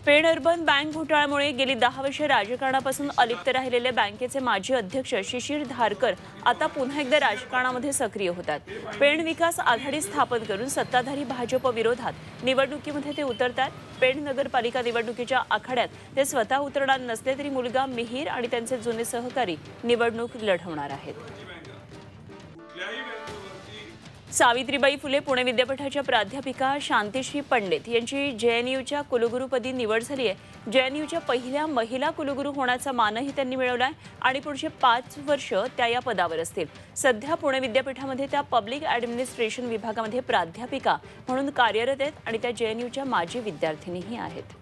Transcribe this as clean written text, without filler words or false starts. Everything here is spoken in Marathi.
पेण अर्बन बँक घोटाळ्यामुळे गेली 10 वर्षे राजकारणापासून अलिप्त राहिलेले बँकेचे माजी अध्यक्ष शिशिर धारकर आता पुन्हा एकदा राजकारणामध्ये सक्रिय होतात। पेण विकास आघाडी स्थापन करून सत्ताधारी भाजप विरोधात निवडणुकीमध्ये ते उतरतात। पेण नगरपालिका निवडणुकीच्या आखाड्यात ते स्वतः उतरणार नसले तरी मुलगा मिहीर आणि त्यांचे जुने सहकारी निवडणूक लढवणार आहेत। सावित्रीबाई फुले पुणे विद्यापीठाच्या प्राध्यापिका शांतिश्री पंडित यांची जेएनयूच्या कुलगुरूपदी निवड झाली आहे। जेएनयूच्या पहिल्या महिला कुलगुरू होण्याचा मानही त्यांनी मिळवलाय आणि पुढचे 5 वर्ष त्या या पदावर असतील। सध्या पुणे विद्यापीठामध्ये त्या पब्लिक ॲडमिनिस्ट्रेशन विभागामध्ये प्राध्यापिका म्हणून कार्यरत आहेत आणि त्या जेएनयूच्या माजी विद्यार्थिनीही आहेत।